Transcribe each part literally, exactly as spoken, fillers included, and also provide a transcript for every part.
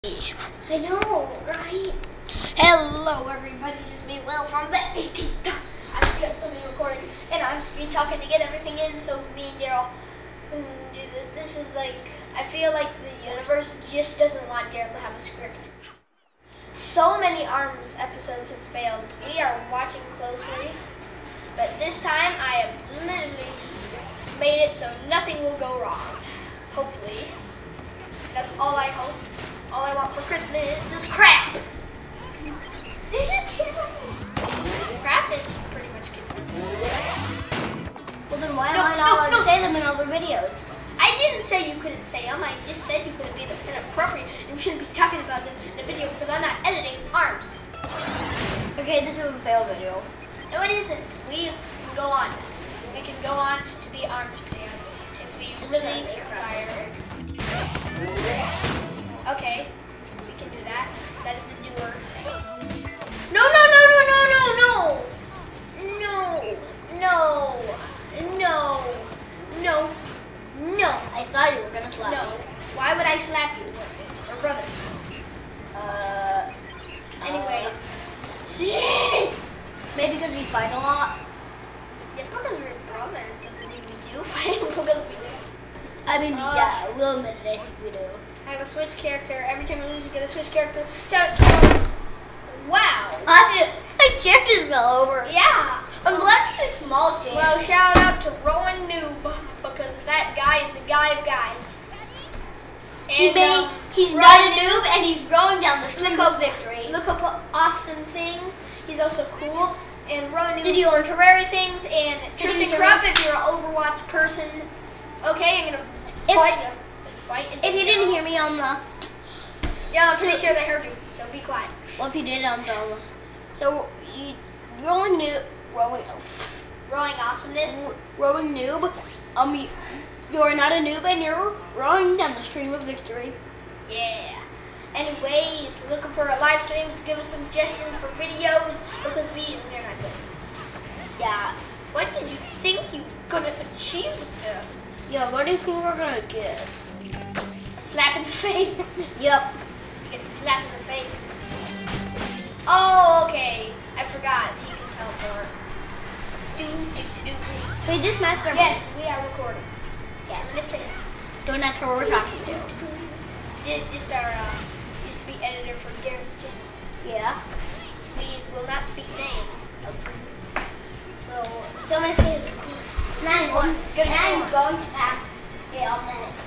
I know, right? Hello everybody, it's me, Will, from the eighteenth time. I'm getting something recording, and I'm just be talking to get everything in, so me and Daryl can do this. This is like, I feel like the universe just doesn't want Daryl to have a script. So many ARMS episodes have failed. We are watching closely, but this time I have literally made it so nothing will go wrong. Hopefully. That's all I hope. All I want for Christmas is crap. This is cute. Crap is pretty much good. Well, then why No, am I not no, allowed no. to say them in all the videos? I didn't say you couldn't say them. I just said you couldn't be inappropriate and you shouldn't be talking about this in a video because I'm not editing ARMS. Okay, this is a fail video. No, it isn't. We can go on. We can go on to be ARMS fans if we really desire. Okay, we can do that. That is a doer. No, no, no, no, no, no, no, no, no, no, no, no. I thought you were gonna slap No. me. Why would I slap you? We're brothers. Uh. Anyways. Uh, maybe because we fight a lot. Yeah, because we're brothers doesn't mean we do fight. Because we do. I mean, Uh, yeah, we'll admit it. I think we do. I have a switch character. Every time we lose, we get a switch character. Shout out to Wow. I did. My chair just fell over. Yeah. I'm glad it's a small chair. Well, shout out to Rowan Noob because that guy is a guy of guys. he And, made, um, he's Rowan not a noob, and he's rolling down the stream Look of victory. Look up Austin Thing. He's also cool. And Rowan Did Noob you- for Terraria things. And Did Tristan you- Krupp if you're an Overwatch person. Okay, I'm gonna If- fight you. Fight If you didn't hear me on the, Yeah, I'm pretty sure they heard you. So be quiet. well, if you did on the, so you rolling noob, rolling, Rowing awesomeness. rolling noob. Um, you, you are not a noob, and you're rolling down the stream of victory. Yeah. Anyways, looking for a live stream. Give us suggestions for videos because we we're not good. Yeah. What did you think you gonna achieve with that? Yeah. What do you think we're gonna get? Slap in the face. Yep. You get slapped in the face. Oh, okay. I forgot. He can teleport. Do, do, do, do. Wait, this master. Yes, we are recording. Yes. Significance. Don't ask her what we're talking to. Did just our uh, used to be editor for Garrett's channel. Yeah. We will not speak names of so so many things. And I'm going, It's gonna and go I'm on. going to ask. Yeah, a minute.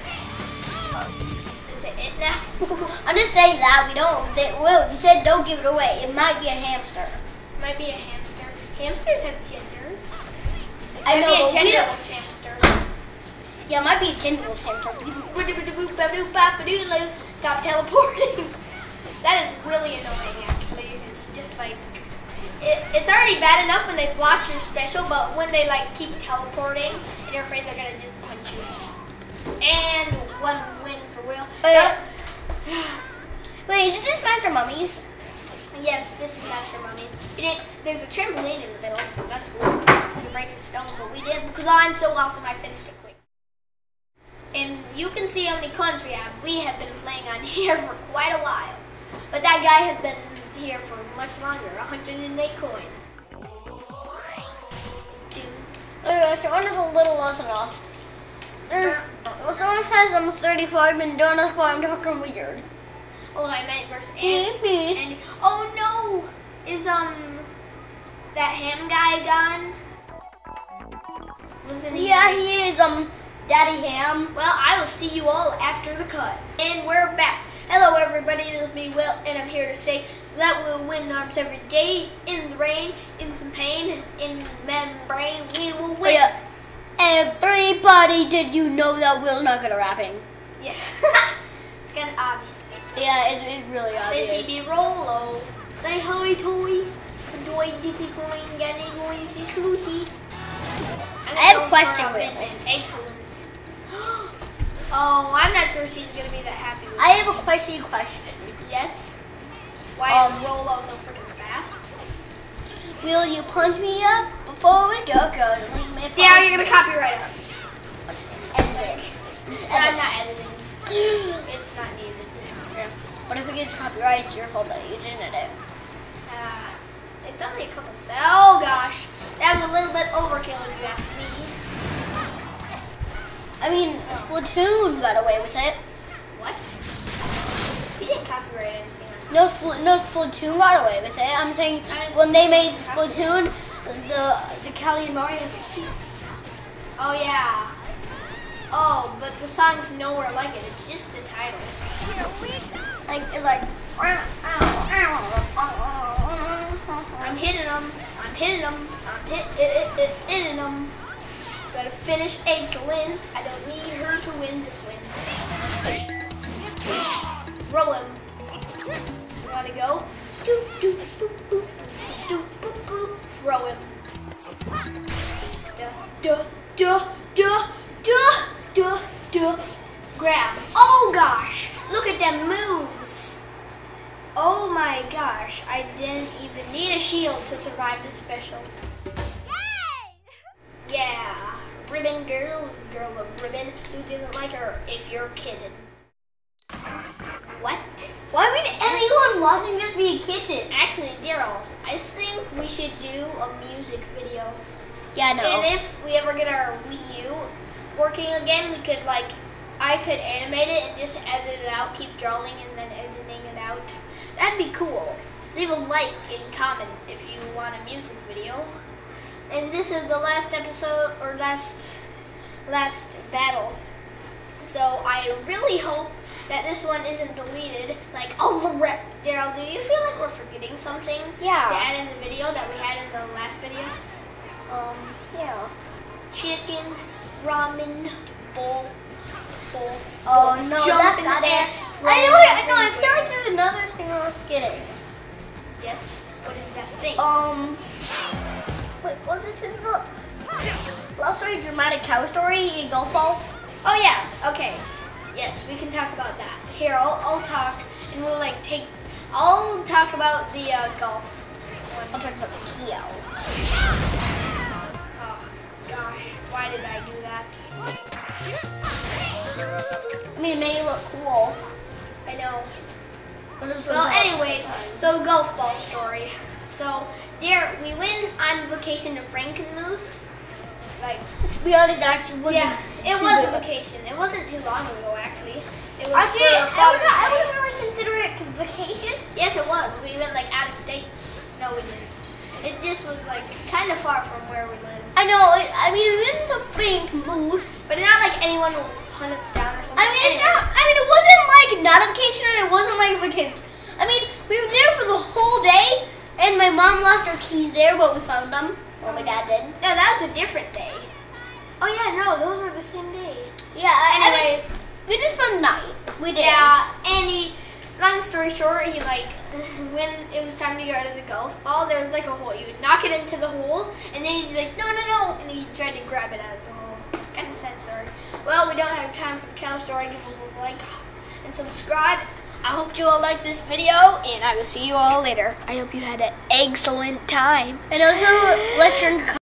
Is it it now? I'm just saying that we don't. They, Will, you said don't give it away. It might be a hamster. Might be a hamster. Hamsters have genders. I Might know, be a but we don't. genderless hamster. Yeah, it might be a genderless hamster. Stop teleporting. That is really annoying, actually. It's just like it, it's already bad enough when they block your special, but when they like keep teleporting and you're afraid they're gonna just punch you. And one win for Will. Wait. Wait, is this Master Mummies? Yes, this is Master Mummies. We did, there's a trampoline in the middle, so that's cool. You can break the stone, but we did because I'm so awesome. I finished it quick. And you can see how many coins we have. We have been playing on here for quite a while, but that guy has been here for much longer. one hundred eight coins. Dude. Okay, so one is a little less than us. There's, well, someone has um thirty-five and don't ask why I'm talking weird. Oh, I meant versus Me, and, me. and oh no, is um that ham guy gone? Wasn't he? Yeah, he is um Daddy Ham. Well, I will see you all after the cut. And we're back. Hello everybody, this is me, Will, and I'm here to say that we'll win ARMS every day, in the rain, in some pain, in membrane, we will win. Yeah. Everybody, did you know that Will's not good at rapping? Yes. It's kind of obvious. Yeah, it is really They obvious. see me roll, they hi toy, doy dizzy coin, gany going to scrooty. I have a question, Will. Excellent. Oh, I'm not sure she's gonna be that happy with I have a question question. Yes? Why Um, is Rolo so freaking fast? Will you punch me up before we go? Go. Yeah, you're gonna copyright us. Editing. And I'm not editing. It's not needed. But if it gets copyright, it's your fault that you didn't edit. Uh, it's only a couple se- Oh gosh, that was a little bit overkill if you ask me. I mean, Splatoon got away with it. What? He didn't copyright anything. No, Spl- no Splatoon got away with it. I'm saying when they made Splatoon, the the Callie and Mario. Oh yeah. Oh, but the song's nowhere like it. It's just the title. Like it's like. I'm hitting them. I'm hitting them. I'm hit it it it hitting them. Gotta finish excellent. I don't need her to win this win. Roll him. You wanna go? Do do do do do do do. Throw him. Duh duh duh duh duh duh duh. Grab. Oh gosh! Look at them moves. Oh my gosh! I didn't even need a shield to survive this special. Yay! Yeah. Ribbon girl is girl of ribbon. Who doesn't like her? If you're kidding. What? Why would anyone watching this be a kitten? Actually, Daryl, I think we should do a music video. Yeah, no. And if we ever get our Wii U working again, we could like, I could animate it and just edit it out, keep drawing and then editing it out. That'd be cool. Leave a like and comment if you want a music video. And this is the last episode or last last battle. So I really hope that this one isn't deleted. Like, oh, the rep. Daryl, do you feel like we're forgetting something Yeah. to add in the video that we had in the last video? Um, yeah. Chicken, ramen, bowl, bowl. Oh bowl. no, Jump that's in not the air, it. throw I know. it I know. I in feel like there's another thing I was forgetting. Yes. What is that thing? Um, wait, was this in the Love Story Dramatic Cow Story in Golf Ball? Oh yeah. Okay. Yes, we can talk about that. Here, I'll, I'll talk, and we'll like take. I'll talk about the uh, golf. I'll talk about the Keo. Oh gosh, why did I do that? I mean, it made it look cool. I know. But it was Well, not. anyways, so golf ball story. So there, we went on vacation to Frankenmuth. Like, To be honest, it actually wasn't. yeah, it too was a bad. vacation. It wasn't too long ago, actually. It was Actually, for I Father's wouldn't, I Day. wouldn't really consider it vacation. Yes, it was. We went like out of state. No, we didn't. It just was like kind of far from where we live. I know. It, I mean, it was a Frankenmuth. But not like anyone will hunt us down or something. I mean, it's Anyway. not, I mean, it wasn't like not a vacation, and it wasn't like a vacation. I mean, we were there for the whole day, and my mom left her keys there, but we found them. Well, my dad did. No, that was a different day. Oh yeah, no, those were the same day. Yeah. I- Anyways, I mean, we just spent the night. We did. yeah, and he, long story short, he like, when it was time to go to the golf ball, there was like a hole. You would knock it into the hole, and then he's like, no, no, no, and he tried to grab it out of the hole. Kind of sad story. Well, we don't have time for the cow story. Give us a like and subscribe. I hope you all like this video, and I will see you all later. I hope you had an excellent time. And also, let's drink